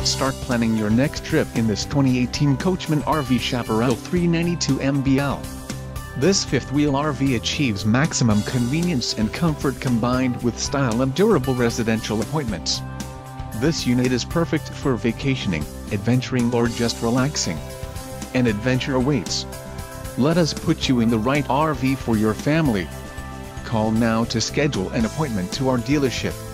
Start planning your next trip in this 2018 Coachmen RV Chaparral 392MBL. This fifth-wheel RV achieves maximum convenience and comfort combined with style and durable residential appointments. This unit is perfect for vacationing, adventuring or just relaxing. An adventure awaits. Let us put you in the right RV for your family. Call now to schedule an appointment to our dealership.